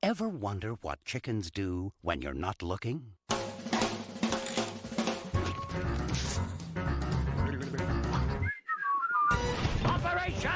Ever wonder what chickens do when you're not looking? Operation